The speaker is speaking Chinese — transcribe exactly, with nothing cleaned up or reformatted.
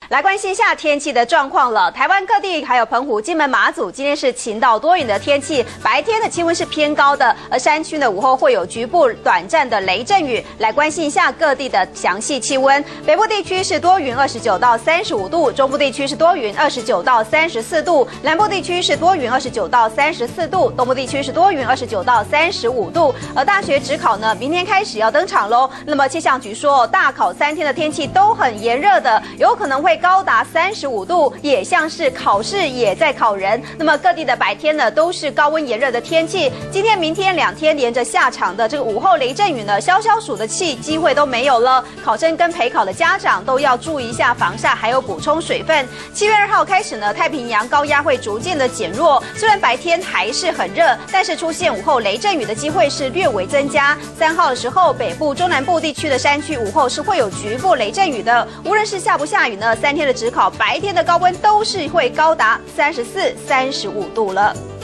来关心一下天气的状况了。台湾各地还有澎湖、金门、马祖，今天是晴到多云的天气，白天的气温是偏高的，而山区呢午后会有局部短暂的雷阵雨。来关心一下各地的详细气温。北部地区是多云，二十九到三十五度；中部地区是多云，二十九到三十四度；南部地区是多云，二十九到三十四度；东部地区是多云，二十九到三十五度。而大学指考呢，明天开始要登场喽。那么气象局说，大考三天的天气都很炎热的，有可能会高达三十五度，也像是考试也在考人。那么各地的白天呢，都是高温炎热的天气。今天、明天两天连着下场的这个午后雷阵雨呢，消消暑的气机会都没有了。考生跟陪考的家长都要注意一下防晒，还有补充水分。七月二号开始呢，太平洋高压会逐渐的减弱，虽然白天还是很热，但是出现午后雷阵雨的机会是略微增加。三号的时候，北部、中南部地区的山区午后是会有局部雷阵雨的。无论是下不下雨呢，三天的指考白天的高温都是会高达三十四、三十五度了。